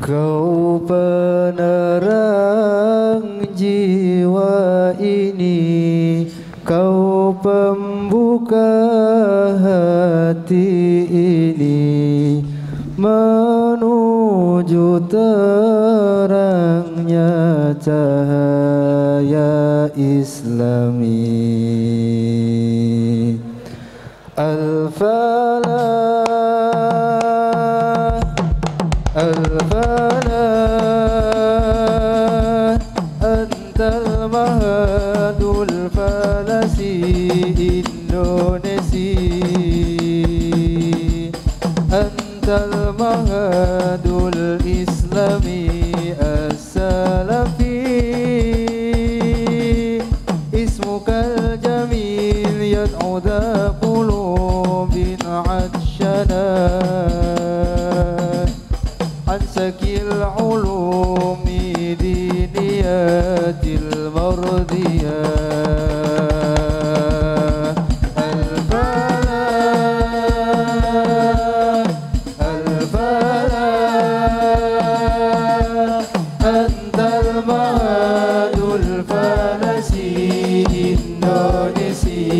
Kau penerang jiwa ini, kau pembuka hati ini menuju terangnya cahaya Islami. Al-Falah, Al-Falah, Antal Mahadul Falasi Indonesi, Antal Mahadul Islami As-Salafi, Ismukal Jamil Yad'uda Qulubin Adshanah Ansakil ulumi diniyatil mardiyah. Al-Falah, Al-Falah, Antal Mahadul Falasi Indonesi,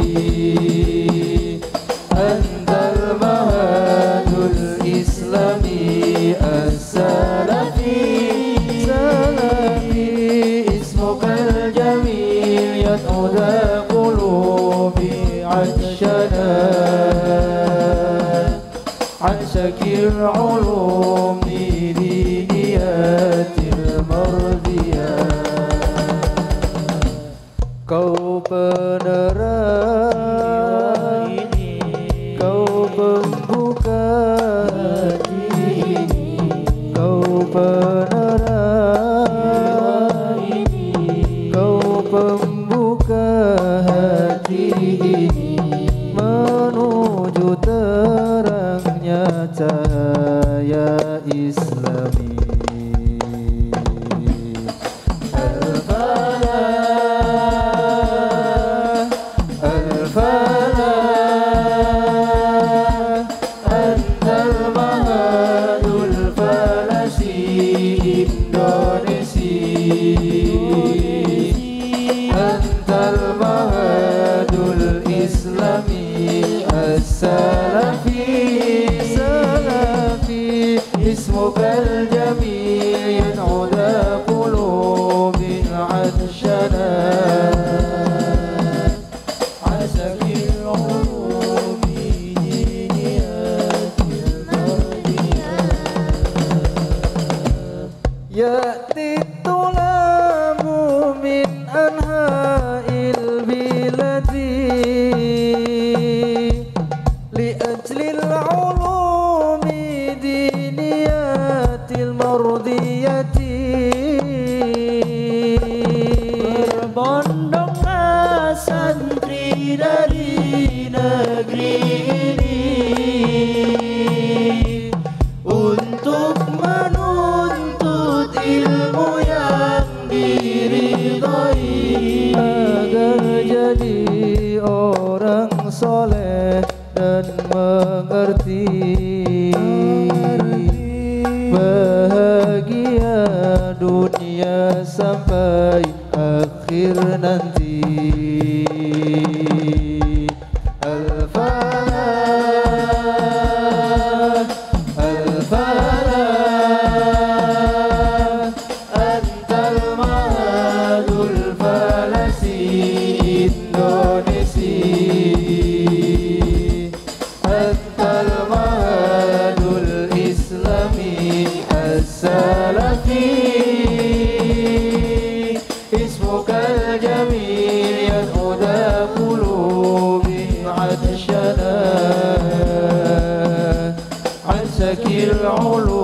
Antal Mahadul Islami As-Salafi, Salafi, Ismukal Jamil Yad'uda Qulubi Adshanah Ansakir ulumi diniyatil mardiyah. Kau penerang ini, kau pembuka hati ini, kau penerang ini, kau pembuka hati ini menuju terangnya cahaya Islami. Al-Falah, Al-Falah, Antal Mahadul Falasi Indonesi, Antal Mahadul Islami As-Salafi, Salafi, Ismukal Jamil Yad'uda Qulubin Adshanah Ansakil ulumi diniyatil mardiyah. Ya'ti tulabu min anha'il biladi li ajlil ulumi diniyatil mardiyati. Berbondonglah santri dari negeri ini untuk menuntut ilmu yang diridhai, agar jadi orang soleh dan mengerti, bahagia dunia sampai akhir nanti. Al-Falah, Al-Falah, Antal Mahadul Falasi Indonesi, Antal Mahadul Islami As-Salafi, Ismukal Jamil Yad'uda Qulubin Adshanah Ansakil ulumi